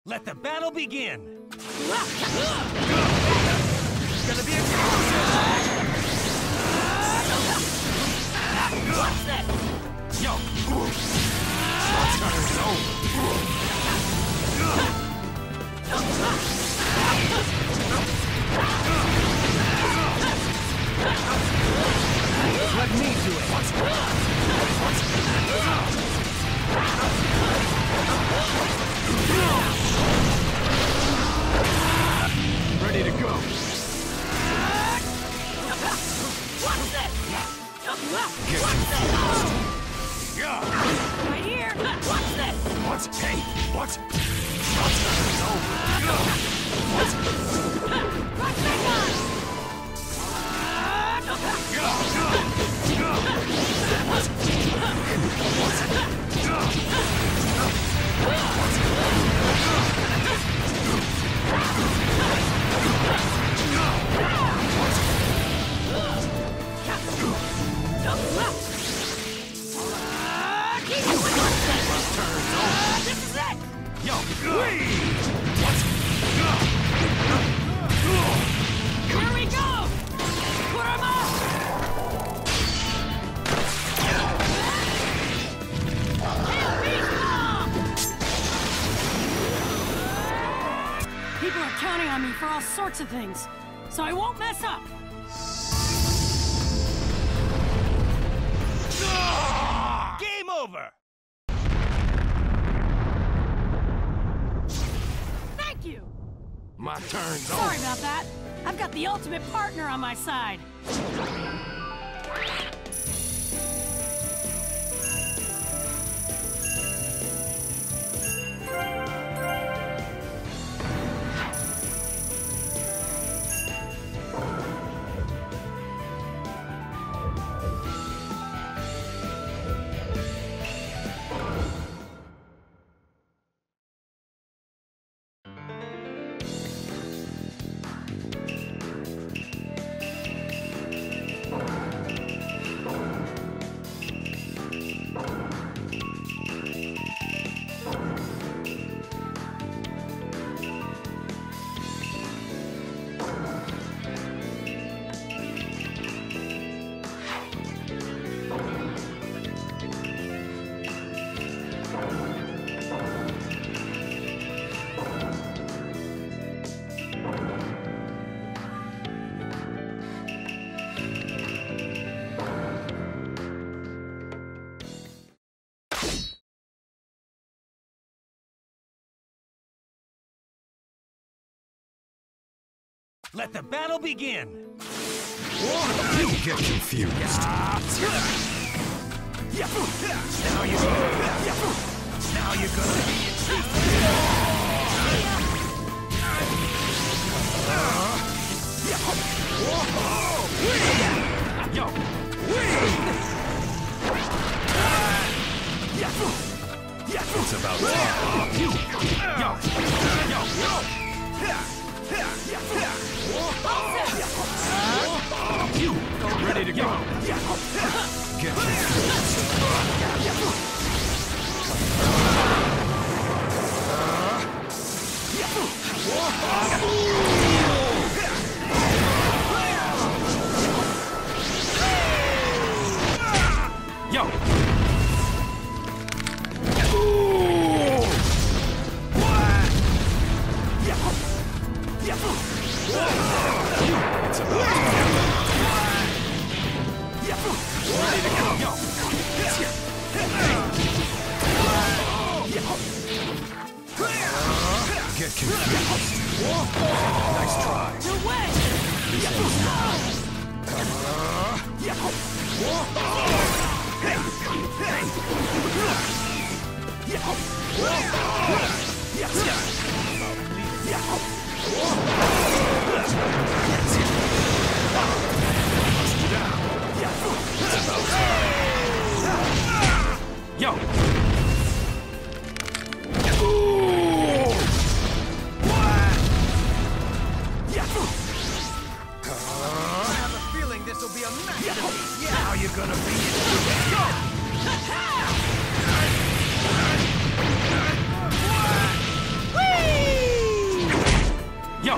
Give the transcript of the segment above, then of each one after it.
Let the battle begin! It's gonna be a What's that? Yo! What's turns over? Let me do it! Ready to go! What's that? Get What's that? Yeah! Right here! What's that? What? Hey! What? What's turns over? What's that gun? This is it! Yo! Here we go! Put 'em up! People are counting on me for all sorts of things, so I won't mess up. Game over! Thank you! My turn's Sorry over. about that. I've got the ultimate partner on my side. Let the battle begin! You get confused. Now you're gonna be Yo! It's about time. You ready to go? Get Yo! It's about ready to go. Yo. Get confused. Nice try. No way! This ends now. Yo! I have a feeling this will be a masterpiece. Yeah, how you gonna be? Go! Whee!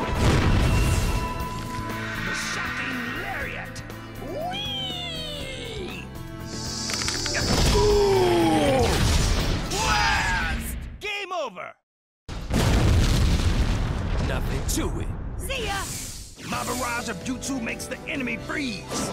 The shocking lariat! Whee! Ooh! Blast! Game over! Nothing to it. See ya! My barrage of jutsu makes the enemy freeze!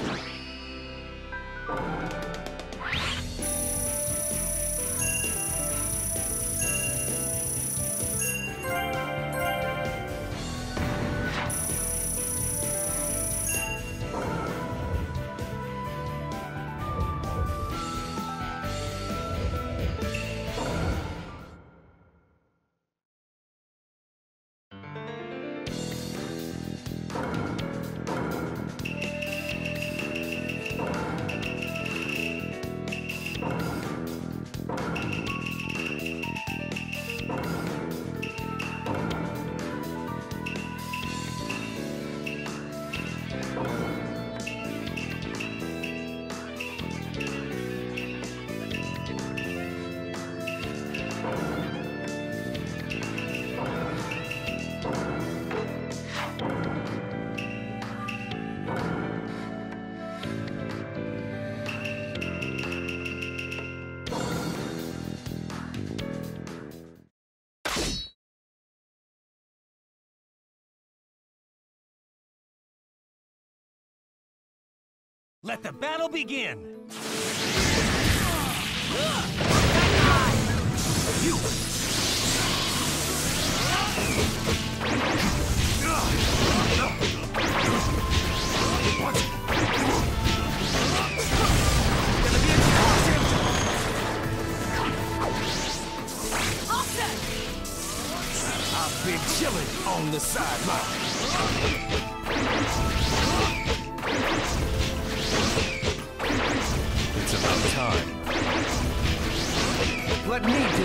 Let the battle begin! You! What? Offset! I've been chilling on the sideline. It's about time. Let me do it.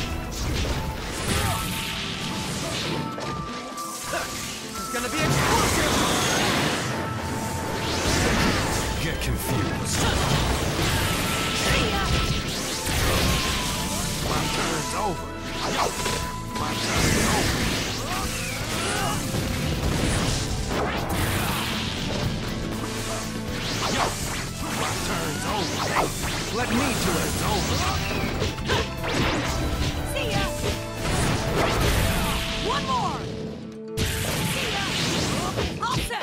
It's gonna be explosive. Get confused. My turn's over. My turn's over. My turn's over. Let me do it. It's over. See ya! One more! See ya! Offset!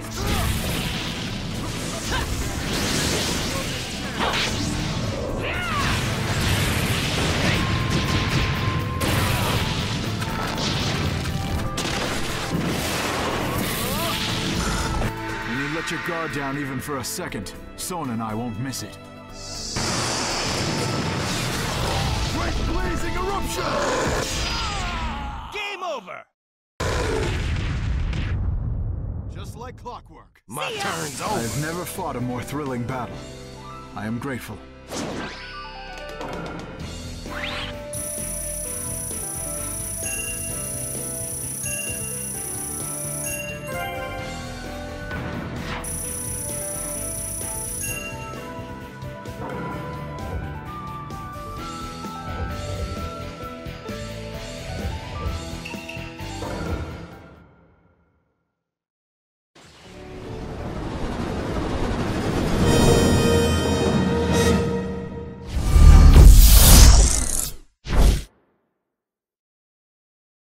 When you let your guard down even for a second, Son and I won't miss it. Great blazing eruption! Game over. Just like clockwork. My See ya. turn's over. I've never fought a more thrilling battle. I am grateful.